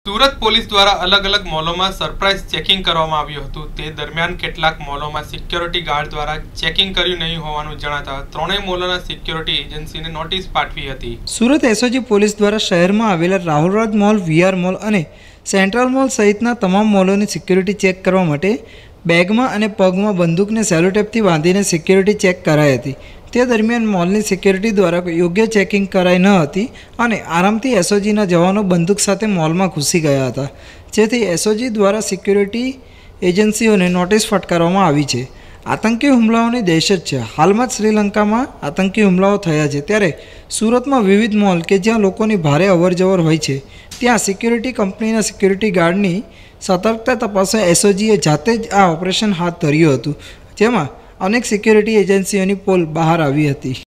Surat police દ્વારા અલગ અલગ મોલોમાં સરપ્રાઇઝ ચેકિંગ કરવામાં આવ્યું હતું। તે દરમિયાન કેટલાક મોલોમાં સિક્યોરિટી ગાર્ડ દ્વારા ચેકિંગ કર્યું નહીં હોવાનું જણાતા ત્રણેય મોલોના સિક્યોરિટી એજન્સીને નોટિસ પાઠવી હતી। સુરત એસઓજી પોલીસ દ્વારા શહેરમાં આવેલા રાહુલ મોલ, વીઆર મોલ અને સેન્ટ્રલ મોલ સહિતના તમામ મોલોની સિક્યોરિટી ચેક કરવા માટે બેગમાં અને પગમાં બંદૂકને સેલોટેપથી બાંધીને સિક્યોરિટી ચેક કરાઈ હતી। તે દરમિયાન મોલની સિક્યોરિટી દ્વારા યોગ્ય ચેકિંગ કરાઈ ન હતી અને આરામથી એસઓજીના જવાનો બંદૂક સાથે મોલમાં ઘૂસી ગયા હતા, જેથી એસઓજી દ્વારા સિક્યોરિટી એજન્સીઓને નોટિસ ફટકારવામાં આવી છે। આતંકી હુમલાઓની દહેશત છે। હાલમાં જ શ્રીલંકામાં આતંકી હુમલાઓ થયા છે, ત્યારે સુરતમાં વિવિધ મોલ કે જ્યાં લોકોની ભારે અવરજવર હોય છે ત્યાં સિક્યોરિટી કંપનીના સિક્યોરિટી ગાર્ડની સતર્કતા તપાસવા એસઓજીએ જાતે જ આ ઓપરેશન હાથ ધર્યું હતું, જેમાં અનેક સિક્યોરિટી એજન્સીઓની પોલ બહાર આવી હતી।